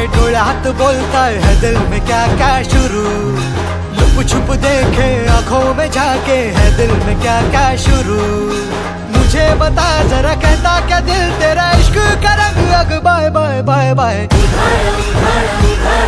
हाथ बोलता है दिल में क्या क्या शुरू। लुप छुप देखे आंखों में झाके है दिल में क्या क्या शुरू। मुझे बता जरा कहता क्या दिल तेरा इश्क का रंग। अग बाय बाय बाय बाय।